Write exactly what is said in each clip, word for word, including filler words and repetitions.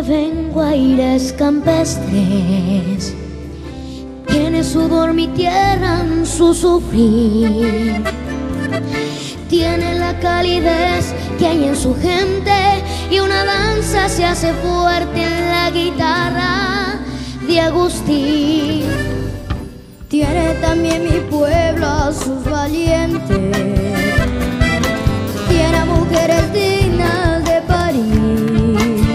vengo aires campestres. Tiene sudor mi tierra en su sufrir. Tiene la calidez que hay en su gente y una danza se hace fuerte en la guitarra de Agustín. Tiene también mi pueblo a sus valientes. Tiene mujeres dignas de París.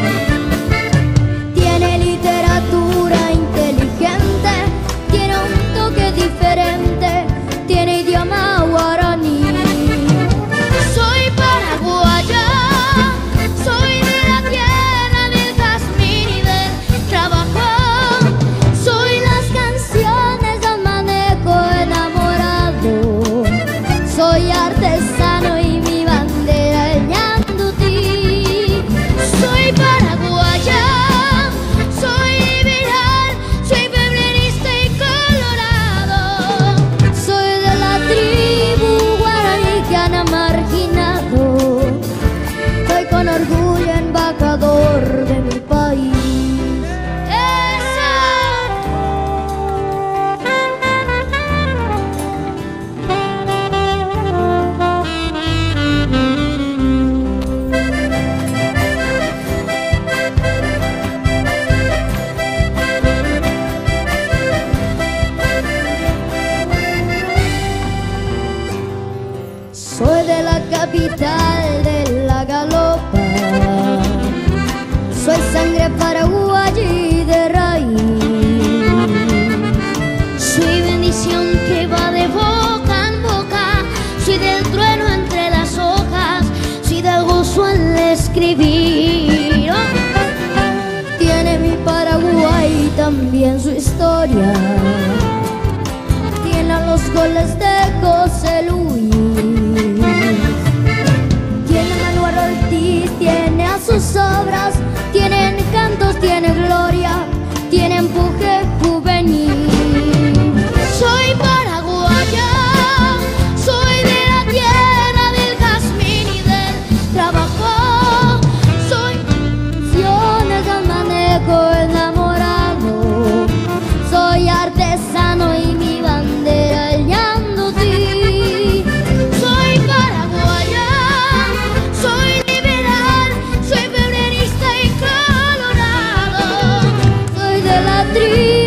Tiene literatura inteligente. Tiene un toque diferente. Tiene idioma guaraní. Soy paraguaya, soy de la tierra del jazmín y del trabajo. Soy las canciones del manejo enamorado. Soy artesano y mi bandera el ñandutí. Soy paraguaya, soy liberal, soy febrerista y colorado. Soy de la tribu guaraní que han marginado. Soy con orgullo embajador de mi país. Soy de la capital de la galopa. Soy sangre paraguaya y de raíz. Soy bendición que va de boca en boca. Soy del trueno entre las hojas. Soy del gozo al escribir. Oh. Tiene mi Paraguay también su historia. Tiene los goles de José Luis. Tiene Manuel Ortiz, tiene a sus obras. Tiene encantos, tiene gloria, tiene empuje juvenil. Soy paraguaya, soy de la tierra del jazmín y del trabajo. Soy Canciones del manejo enamorado. Soy artesano y mi bandera el ñandutí. Soy paraguaya, soy liberal, soy febrerista y colorado. Soy de la tribu